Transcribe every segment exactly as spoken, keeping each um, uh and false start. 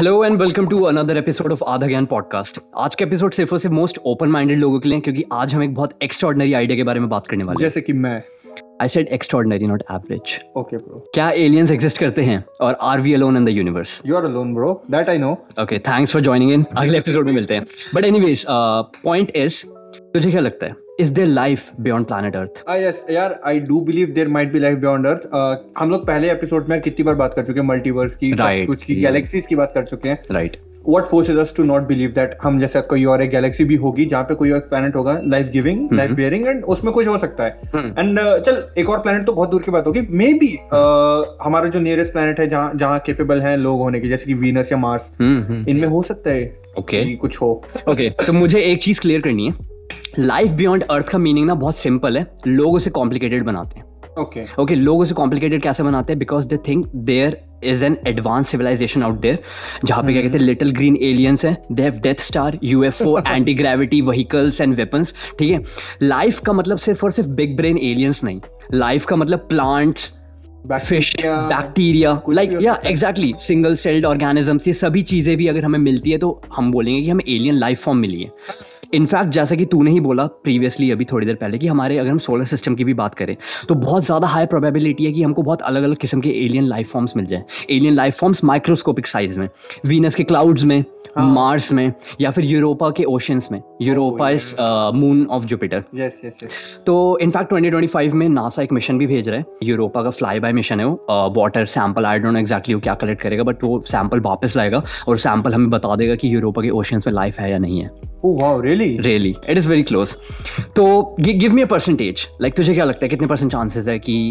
Hello and welcome to another episode of Aadha Gyan podcast. आज का episode सिर्फ और सिर्फ मोस्ट ओपन माइंडेड लोगों के लिए है, क्योंकि आज हम एक बहुत एक्स्ट्राऑर्डिनरी आइडिया के बारे में बात करने वाले हैं। जैसे कि मैं I said extraordinary not average. Okay bro, क्या एलियंस एग्जिस्ट करते हैं और are we alone in the universe? You are alone bro, that I know. Okay, thanks for joining in. अगले एपिसोड में मिलते हैं। बट एनीवेज, पॉइंट इज, तुझे क्या लगता है, is there life beyond planet earth? ah yes यार, I do believe there might be life beyond earth. हम लोग पहले एपिसोड में कितनी बार बात कर चुके हैं मल्टीवर्स की, Right, कुछ की, yeah. गैलेक्सीज की बात कर चुके हैं। Right. What forces us to not believe that हम जैसा कोई और एक गैलेक्सी भी होगी जहाँ पे कोई और प्लैनेट होगा life giving, life bearing, and उसमें कुछ हो सकता है। एंड चल, एक और प्लैनेट तो बहुत दूर की बात होगी, मे बी हमारा जो नियरेस्ट प्लैनेट है जहाँ जहाँ केपेबल है लोग होने की, जैसे कि वीनस या मार्स, इनमें हो सकता है ओके कुछ हो। ओके, तो मुझे एक चीज क्लियर करनी है। लाइफ बियॉन्ड अर्थ का मीनिंग ना बहुत सिंपल है, लोग उसे कॉम्प्लिकेटेड बनाते हैं। ओके ओके, लोग उसे कॉम्प्लिकेटेड कैसे बनाते हैं? Because they think there is an advanced civilisation out there, जहां पे क्या कहते हैं, लिटिल ग्रीन एलियंस हैं, they have death star, UFO, anti gravity vehicles and weapons. ठीक है, लाइफ का मतलब सिर्फ और सिर्फ बिग ब्रेन एलियंस नहीं, लाइफ का मतलब प्लांट्स, फिश, बैक्टीरिया, लाइक या एग्जैक्टली सिंगल सेल्ड ऑर्गेनिजम्स, ये सभी चीजें भी अगर हमें मिलती है तो हम बोलेंगे कि हमें एलियन लाइफ फॉर्म मिली है। इनफैक्ट जैसा कि तूने ही बोला प्रीवियसली अभी थोड़ी देर पहले कि हमारे अगर हम सोलर सिस्टम की भी बात करें तो बहुत ज्यादा हाई प्रोबेबिलिटी है कि हमको बहुत अलग अलग किस्म के एलियन लाइफ फॉर्म्स मिल जाए। Alien life forms microscopic size में, वीनस के क्लाउड्स में, मार्स में, या फिर यूरोपा के ओशंस में। Europa is moon of Jupiter. Yes yes yes. तो इनफैक्ट ट्वेंटी ट्वेंटी फाइव में नासा एक मिशन भी भेज रहा है, यूरोपा का फ्लाई बाय मिशन है वो। Water sample, I don't know exactly वो क्या कलेक्ट करेगा, बट वो सैंपल वापस लाएगा और सैंपल हमें बता देगा कि यूरोपा के ओशंस में लाइफ है या नहीं है। Oh wow, really? Really, it is very close. तो give me a percentage. Like तुझे क्या लगता है कितने परसेंट चांसेस है कि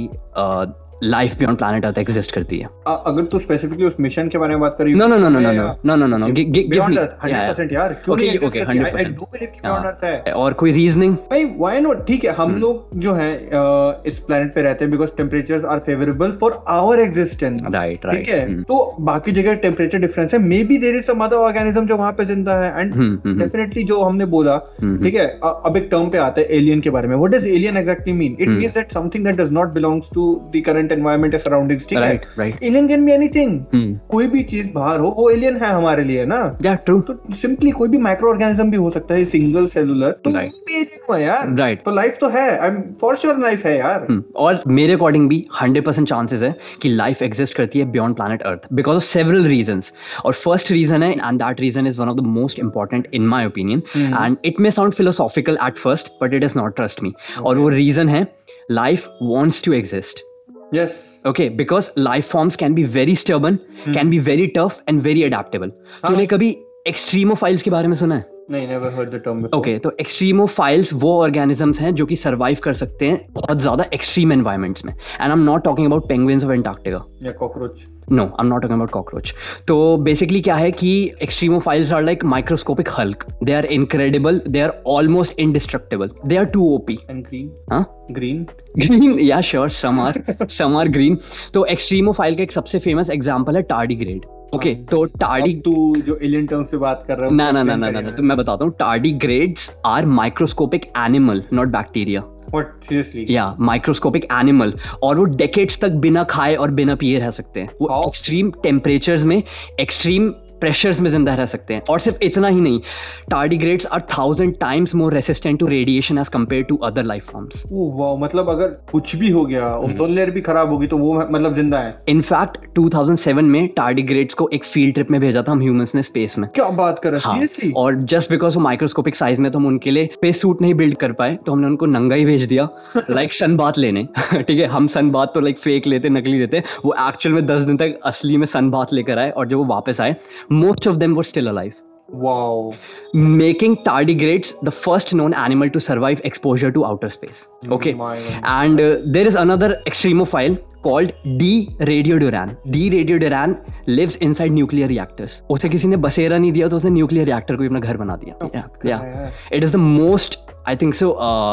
life beyond planet Earth exist करती है? uh, अगर तू स्पेसिफिकली उस मिशन के बारे में बात कर रही है? No no no no no no no no no no. Give me one hundred percent यार, क्यों नहीं exist करती? I do believe कि बियॉन्ड अर्थ है। और कोई रीजनिंग? भाई why not? ठीक है, हम लोग जो है इस प्लैनेट पे रहते हैं because temperatures are favorable for our existence. Right right. ठीक है, तो बाकी जगह टेम्परेचर डिफरेंस है, may be there is some other organism जो वहां पे जिंदा है। एंड डेफिनेटली जो हमने बोला, ठीक है, अब एक टर्म पे आता है एलियन के बारे में। What does alien exactly mean? It means that something that does not belongs to the current environment या सराउंडिंग्स। ठीक है, एलियन कैन बी एनीथिंग, कोई भी चीज बाहर हो वो एलियन है हमारे लिए ना। या ट्रू। तो सिंपली कोई भी माइक्रो ऑर्गेनिज्म भी हो सकता है, सिंगल सेलुलर, तो भी एलियन है यार। राइट, तो लाइफ तो है, I am for sure life है यार। और मेरे अकॉर्डिंग भी हंड्रेड परसेंट चांसेस है कि लाइफ एग्जिस्ट करती है beyond planet Earth because of several reasons. और फर्स्ट रीजन है, and that reason is one of the most important in my opinion, and it may sound philosophical at first but it is not, trust me. और वो reason है, life wants to exist. Yes. Okay, because life forms can be very stubborn, hmm. can be very tough and very adaptable. हाँ. तूने कभी extremophiles के बारे में सुना है? नहीं, never heard the term before. Okay, तो एक्सट्रीमोफाइल्स वो ऑर्गेनिजम्स हैं जो कि सर्वाइव कर सकते हैं बहुत ज्यादा एक्सट्रीम एनवायरमेंट्स में। And I am not talking about penguins of Antarctica या cockroach. No, I'm not talking about cockroach. तो basically क्या है कि extremophiles are like microscopic Hulk. They are incredible. They are almost indestructible. They are too O P. And green? हाँ? Green? Green? Yeah, sure. Some are. Some are green. तो extremophile का एक सबसे famous example है tardigrade. Okay, तो टार्डी, तू जो एलियन टर्म से बात कर रहा है ना ना ना ना ना तो मैं बताता हूँ, tardigrades are microscopic animal, not bacteria. What? Seriously? या माइक्रोस्कोपिक एनिमल, और वो डेकेड्स तक बिना खाए और बिना पिए रह सकते हैं। वो एक्सट्रीम टेम्परेचर्स में, एक्सट्रीम प्रेशर्स में जिंदा रह सकते हैं। और सिर्फ इतना ही नहीं, tardigrades are thousand times more resistant to radiation as compare to other life forms. Oh wow, मतलब अगर कुछ भी हो गया, ओजोन लेयर भी खराब होगी तो वो मतलब जिंदा है। इनफैक्ट टू थाउजेंड सेवन में टार्डीग्रेड्स को एक फील्ड ट्रिप में भेजा था हम ह्यूमंस ने स्पेस में। क्या बात कर रहे हैं? सीरियसली? और जस्ट बिकॉज वो माइक्रोस्कोपिक साइज में, तो हम उनके लिए स्पेस सूट नहीं बिल्ड कर पाए, तो हमने उनको नंगा ही भेज दिया लाइक सन बात लेने। ठीक है, हम सन बात तो लाइक फेक लेते, नकली देते, वो एक्चुअल में दस दिन तक असली में सन बात लेकर आए, और जब वो वापस आए, most of them were still alive. Wow. Making tardigrades the first known animal to survive exposure to outer space. Okay. My and uh, there is another extremophile called D. radioduran. D. radioduran lives inside nuclear reactors. उसे किसी ने बसेरा नहीं दिया तो उसने nuclear reactor को अपना घर बना दिया। Oh, yeah, yeah. It is the most, I think so, uh,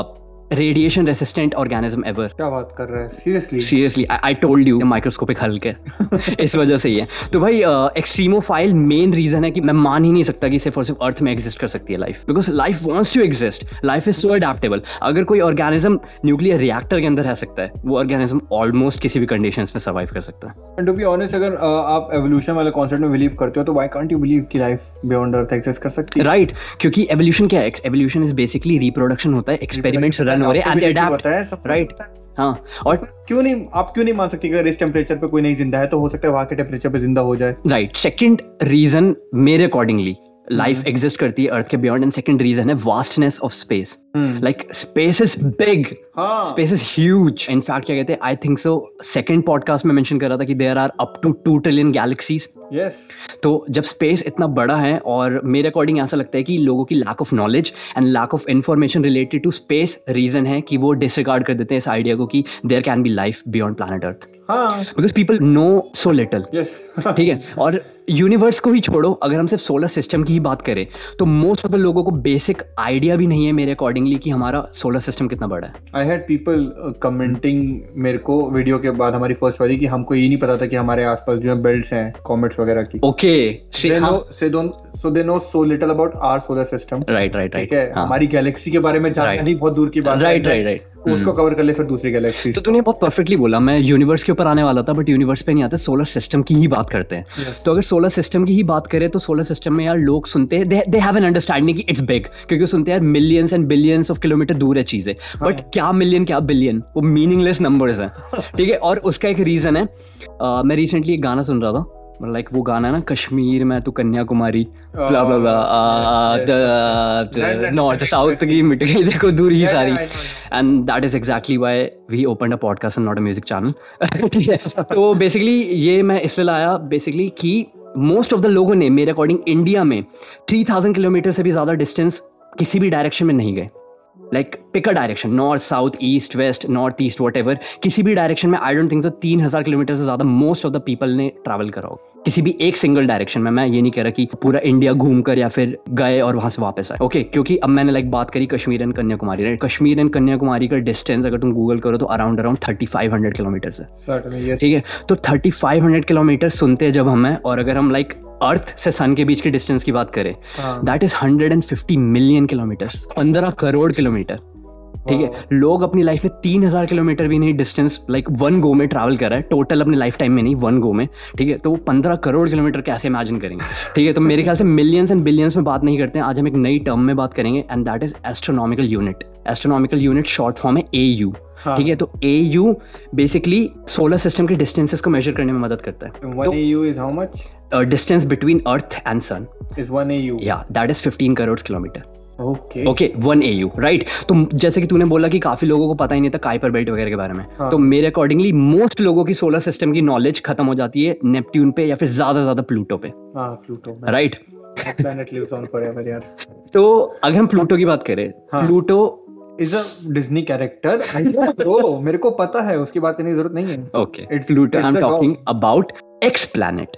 radiation resistant organism ever. क्या बात कर रहा है, seriously seriously I told you, microscopic हल्के इस वजह से ही है। तो भाई एक्सट्रीमोफाइल मेन रीजन है कि मैं मान ही नहीं सकता कि सिर्फ और सिर्फ अर्थ में एग्जिस्ट कर सकती है life, because life wants to exist, life is so adaptable. अगर कोई ऑर्गेनिज्म न्यूक्लियर रिएक्टर के अंदर रह सकता है, वो ऑर्गेनिज्म ऑलमोस्ट किसी भी कंडीशंस में सर्वाइव कर सकता है। एंड टू बी ऑनेस्ट, अगर uh, आप एवोल्यूशन वाले कॉन्सेप्ट में बिलीव करते हो तो व्हाई कांट यू बिलीव कि लाइफ बियॉन्ड अर्थ एग्जिस्ट कर सकती है? राइट right, क्योंकि एवोल्यूशन क्या है? एवोल्यूशन इज बेसिकली रिप्रोडक्शन होता है, एक्सपेरिमेंट्स रन हो रहे हैं एंड दे अडैप्ट, राइट? हाँ, और क्यों नहीं, आप क्यों नहीं मान सकते कि अगर इस टेम्परेचर पे कोई नहीं जिंदा है तो हो सकता है वहां के टेम्परेचर पे जिंदा हो जाए? राइट। सेकंड रीजन मेरे अकॉर्डिंगली लाइफ एग्जिस्ट करती है अर्थ के बियॉन्ड, एंड सेकंड रीजन है vastness of space. Like space is big, space is huge. In fact क्या कहते हैं, I think so second podcast में मेंशन कर रहा था कि there are up to two trillion galaxies. Yes. तो जब स्पेस इतना बड़ा है, और मेरे अकॉर्डिंग ऐसा लगता है कि लोगों की lack of knowledge and lack of information related to space reason है कि वो डिसरिगार्ड कर देते हैं इस आइडिया को कि there can be life beyond planet Earth, because people know so little. ठीक है, और यूनिवर्स को ही छोड़ो, अगर हम सिर्फ सोलर सिस्टम की ही बात करें तो मोस्ट ऑफ द लोगों को बेसिक आइडिया भी नहीं है मेरे अकॉर्डिंगली कि हमारा सोलर सिस्टम कितना बड़ा है। आई हैड पीपल कमेंटिंग मेरे को वीडियो के बाद, हमारी फर्स्ट वाली, कि हमको ये नहीं पता था कि हमारे आसपास जो बेल्ट्स हैं कॉमेट्स वगैरह की। Okay, so they know so little about our solar system. Right, right, right. ठीक है, हमारी गैलेक्सी के बारे में जानना नहीं बहुत दूर की बात है। Right, right, right. उसको कवर कर ले फिर दूसरी गैलेक्सी। तो तूने बहुत परफेक्टली बोला, मैं यूनिवर्स के ऊपर आने वाला था, बट यूनिवर्स पे नहीं आते, सोलर सिस्टम की ही बात करते हैं। yes. तो अगर सोलर सिस्टम की ही बात करें तो सोलर सिस्टम में यार लोग सुनते हैं, दे हैव एन अंडरस्टैंडिंग कि इट्स बिग, क्योंकि सुनते हैं यार millions and billions of kilometer दूर है चीजें, बट क्या मिलियन क्या बिलियन, वो मीनिंगलेस नंबर्स हैं। ठीक है, और उसका एक रीजन है, uh, मैं रिसेंटली एक गाना सुन रहा था, लाइक वो गाना ना, कश्मीर में तू Kanyakumari, blah blah blah, north south की मिट गई देखो दूरी ही सारी, and that is exactly why we opened a podcast and not a music channel. ठीक है, तो बेसिकली ये मैं इसलिए लाया बेसिकली कि मोस्ट ऑफ द लोगों ने मेरे अकॉर्डिंग इंडिया में थ्री थाउजेंड किलोमीटर से भी ज्यादा डिस्टेंस किसी भी डायरेक्शन में नहीं गए। Like pick a direction, north south east west north east whatever, किसी भी डायरेक्शन में आई डोंट थिंक सो तीन हजार किलोमीटर से ज्यादा मोस्ट ऑफ द पीपल ने ट्रैवल करा हो किसी भी एक सिंगल डायरेक्शन में। मैं ये नहीं कह रहा कि पूरा इंडिया घूम कर या फिर गए और वहां से वापस आए। ओके okay, क्योंकि अब मैंने लाइक बात करी Kashmir and Kanyakumari, right? Kashmir and Kanyakumari का डिस्टेंस अगर तुम गूगल करो तो around around thirty five hundred kilometer है। ठीक है, तो थर्टी फाइव हंड्रेड किलोमीटर सुनते हैं जब हमें, और अगर हम लाइक अर्थ से सन के बीच की डिस्टेंस की बात करें, that is hundred and fifty million kilometer, पंद्रह करोड़ किलोमीटर। ठीक है, लोग अपनी लाइफ में तीन हजार किलोमीटर भी नहीं डिस्टेंस लाइक वन गो में ट्रैवल कर रहा है, टोटल अपनी लाइफ टाइम में नहीं, वन गो में। ठीक है, तो वो पंद्रह करोड़ किलोमीटर कैसे इमेजिन करेंगे? ठीक है, तो मेरे ख्याल से मिलियंस एंड बिलियंस में बात नहीं करते हैं, आज हम एक नई टर्म में बात करेंगे, and that is astronomical unit. Astronomical unit short form है ए यू। ठीक है, तो A U basically solar system के डिस्टेंसेस को मेजर करने में मदद करता है। one A U is how much? Distance between Earth and sun is one A U. या that is fifteen crore kilometer. Okay okay, one A U, right? तो जैसे कि तूने बोला कि काफी लोगों को पता ही नहीं था काइपर बेल्ट वगैरह के बारे में, हाँ. तो मेरे अकॉर्डिंगली मोस्ट लोगों की सोलर सिस्टम की नॉलेज खत्म हो जाती है नेपट्यून पे या फिर ज्यादा ज्यादा प्लूटो पे। हाँ, Pluto, right? Planet lives on forever यार। तो अगर हम प्लूटो की बात करें, हाँ. Pluto is a Disney character, bro, मेरे को पता है, उसकी बात करने की जरूरत नहीं है। Okay, it's Pluto, I am talking about ex planet.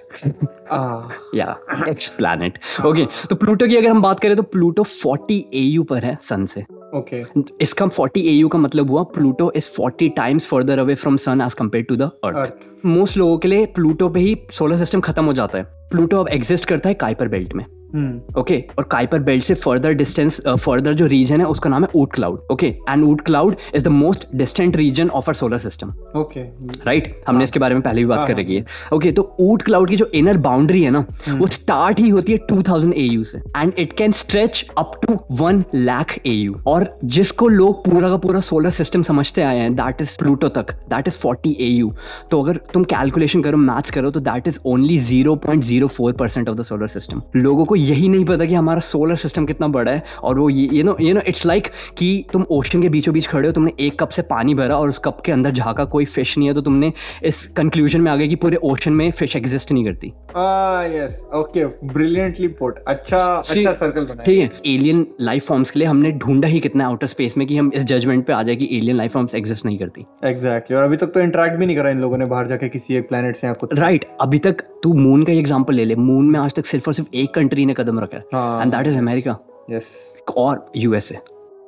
या एक्स प्लैनेट। ओके, तो प्लूटो की अगर हम बात करें तो प्लूटो फोर्टी ए यू पर है सन से। Okay okay. इसका फोर्टी ए यू का मतलब हुआ Pluto is forty times farther away from sun as compare to the Earth. Most लोगों के लिए प्लूटो पे ही सोलर सिस्टम खत्म हो जाता है। प्लूटो अब एग्जिस्ट करता है काइपर बेल्ट में। ओके, और काइपर बेल्ट से फर्दर डिस्टेंस फर्दर जो रीजन है उसका नाम है Oort cloud. Okay, and Oort cloud is the most distant region of our solar system. Okay, right, हमने इसके बारे में पहले भी बात कर रखी है। ओके, तो ऊट क्लाउड की जो इनर बाउंड्री है ना, वो स्टार्ट ही होती है टू थाउजेंड ए यू से, and it can stretch up to one lakh A U. और जिसको लोग पूरा का पूरा सोलर सिस्टम समझते आए हैं, दैट इज प्लूटो तक, that is forty A U. तो अगर तुम कैलकुलेशन करो, मैथ्स करो, तो that is only zero point zero four percent of the solar system. लोगों को यही नहीं पता कि हमारा सोलर सिस्टम कितना बड़ा है। और वो ये no you no it's like कि तुम ओशन के बीचों बीच खड़े हो, तुमने एक कप से पानी भरा और उस कप के अंदर झाका, कोई फिश नहीं है, तो तुमने इस कंक्लूजन में आ गए कि पूरे ओशन में फिश एग्जिस्ट नहीं करती। Yes, okay, brilliantly put. अच्छा अच्छा सर्कल बनाया। ठीक है, एलियन लाइफ फॉर्म्स के लिए हमने ढूंढा ही कितना आउटर स्पेस में कि हम इस जजमेंट पे आ जाए कि एलियन लाइफ फॉर्म्स एग्जिस्ट नहीं करती। एग्जैक्टली, और अभी तक तो इंटरेक्ट भी नहीं करा इन लोगों ने बाहर जाके किसी एक प्लेनेट से या कुछ। राइट, अभी तक तू मून का एग्जांपल ले ले, मून में आज तक सिर्फ और सिर्फ एक कंट्री ने कदम रखा है, and that is America. Yes, और यूएसए।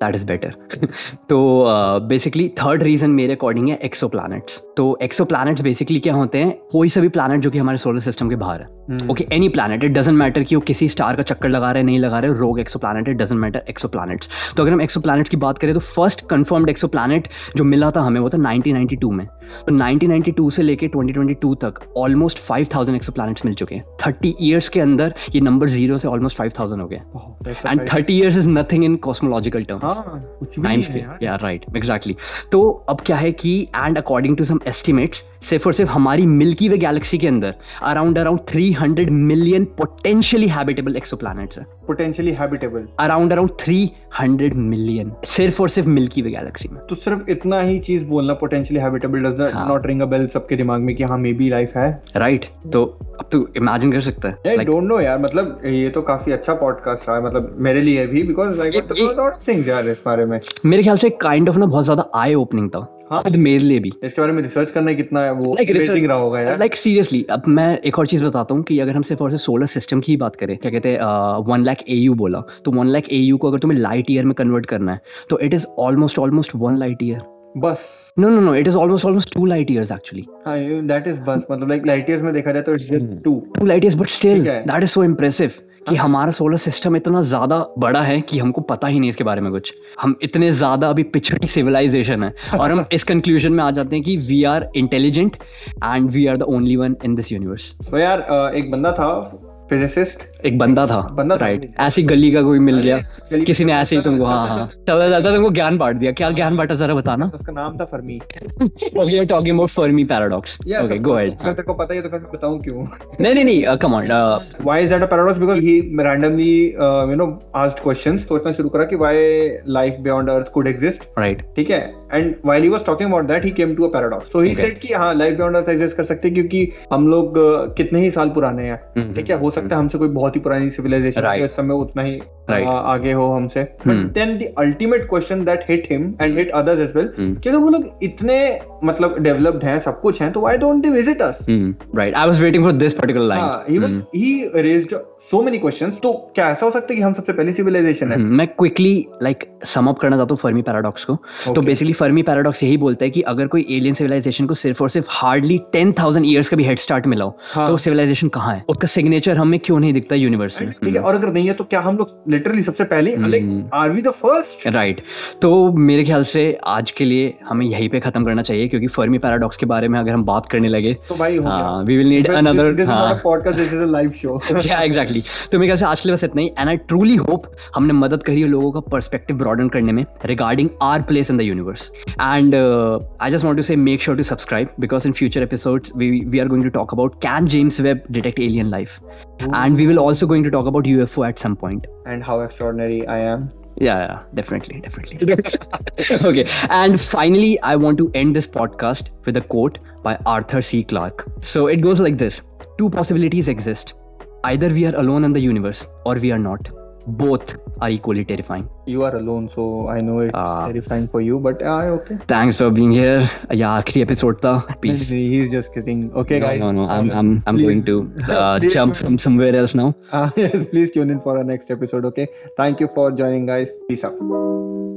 That is better. तो बेसिकली थर्ड रीजन मेरे अकॉर्डिंग है एक्सो प्लैनेट्स. तो एक्सो प्लैनेट्स बेसिकली क्या होते हैं, कोई सा भी प्लैनेट जो कि हमारे सोलर सिस्टम के बाहर है. Okay, any planet, it doesn't matter कि वो किसी स्टार का चक्कर लगा रहे नहीं लगा रहे, rogue exoplanet, it doesn't matter, exoplanets. तो अगर हम एक्सो प्लैनेट्स की बात करें तो फर्स्ट कंफर्म्ड एक्सो प्लैनेट जो मिला था हमें वो था नाइनटीन नाइंटी टू में. तो नाइनटीन नाइंटी टू से लेके ट्वेंटी ट्वेंटी टू तक almost five thousand exoplanets मिल चुके हैं. थर्टी ईयर्स के अंदर ये नंबर जीरो से ऑलमोस्ट फाइव थाउजेंड हो गए. And thirty years is nothing in cosmological terms, time scale. या राइट, एग्जैक्टली. तो अब क्या है कि and according to some estimates, सिर्फ और सिर्फ हमारी मिल्की वे गैलेक्सी के अंदर around around three hundred million potentially habitable exoplanets है. Potentially habitable around around three hundred million, सिर्फ और सिर्फ मिल्की वे गैलेक्सी में. तो सिर्फ इतना ही चीज बोलना, potentially habitable, does not ring a bell सबके दिमाग में कि हाँ मे बी लाइफ है. राइट. तो अब तू इमेजिन कर सकता है. आई डोंट नो यार, मतलब ये तो काफी अच्छा पॉडकास्ट रहा है, मतलब मेरे लिए भी, because I got to know lot of things यार इस बारे में. मेरे ख्याल से काइंड ऑफ ना बहुत ज्यादा आई ओपनिंग था. हाँ, मेरे लिए भी इसके बारे में रिसर्च करना कितना है वो इंटरेस्टिंग रहा होगा यार. लाइक सीरियसली, अब मैं एक और चीज बताता हूँ कि अगर हम सिर्फ और सिर्फ सोलर सिस्टम की ही बात करें, क्या कहते हैं वन लाख एयू बोला, तो वन लाख एयू को अगर तुम्हें लाइट ईयर में कन्वर्ट करना है तो it is almost almost one light year बस. No no no, it is almost almost two light years actually. हाँ, दैट इज बस, मतलब लाइक लाइट ईयर्स में देखा जाए तो it's just two two light years, but still that is so impressive कि हमारा सोलर सिस्टम इतना ज्यादा बड़ा है कि हमको पता ही नहीं इसके बारे में कुछ. हम इतने ज्यादा अभी पिछड़ी सिविलाइजेशन है और हम इस कंक्लूजन में आ जाते हैं कि we are intelligent and we are the only one in this universe. तो यार एक बंदा था, फिजिसिस्ट, एक बंदा था, बंदा राइट. ऐसी गली का कोई मिल गया, किसी ने ऐसे ही तुमको हाँ हाँ ज्यादा ज्यादा तुमको ज्ञान बांट दिया. क्या ज्ञान बांटा जरा बताना. उसका नाम था Fermi. Okay, you are talking about Fermi paradox. Okay, go ahead. अगर तेरे को पता है तो मैं बताऊं क्यों. नहीं नहीं नहीं, come on. Why is that a paradox? Because he randomly you know asked questions, सोचना शुरू करा कि why life beyond Earth could exist. Right, ठीक है. And while he was talking about that he came to a paradox. So he said कि हां, life beyond Earth exist कर सकते हैं क्योंकि हम लोग कितने ही साल पुराने हैं. ठीक है, हो सकता है हमसे कोई बहुत ही पुरानी सिविलाइजेशन के समय उतना ही right. आ, आगे हो हमसे. But then the ultimate question that hit him and hit others as well, कि अगर वो लोग इतने मतलब डेवलप्ड हैं, सब कुछ हैं, तो why don't they visit us? Right, I was waiting for this particular line. He was he raised so many questions. तो क्या ऐसा हो सकता है कि हम सबसे पहली सिविलाइजेशन है? मैं क्विकली लाइक सम अप करना चाहता हूँ फर्मी पैराडॉक्स को. तो बेसिकली फर्मी पैराडॉक्स यही बोलता है कि अगर कोई एलियन सिविलाइजेशन को सिर्फ और सिर्फ हार्डली टेन थाउजेंड ईयर्स का भी हेड स्टार्ट मिला हो, तो सिविलाइजेशन कहाँ है, उसका सिग्नेचर हमें क्यों नहीं दिखता यूनिवर्स में. ठीक है, और अगर नहीं है तो क्या हम लोग लिटरली सबसे पहले, like are we the first? Right. तो मेरे ख्याल से आज के लिए हमें यहीं पे खत्म करना चाहिए, क्योंकि फर्मी पैराडॉक्स के बारे में अगर हम बात करने लगे तो भाई we will need another podcast, this is a live show. Yeah exactly. तो मेरे ख्याल से आज के लिए बस इतना ही. एंड आई ट्रूली होप हमने मदद करी है लोगों का पर्सपेक्टिव ब्रॉडन करने में regarding our place in the universe. And I just want to say make sure to subscribe, because in future episodes we we are going to talk about can James Webb detect alien life, and we will also going to talk about U F O at some point. And how extraordinary I am. Yeah, yeah, definitely, definitely. Okay, and finally, I want to end this podcast with a quote by Arthur C. Clarke. So it goes like this: two possibilities exist. Either we are alone in the universe, or we are not. Both are equally terrifying. You are alone, so I know it's uh, terrifying for you, but uh, okay. Thanks for being here. Yeah, आखिरी episode था. Peace. He's just kidding. Okay, no, guys. No, no, I'm, I'm, I'm please, going to uh, jump from somewhere else now. Uh, yes, please tune in for our next episode. Okay. Thank you for joining, guys. Peace out.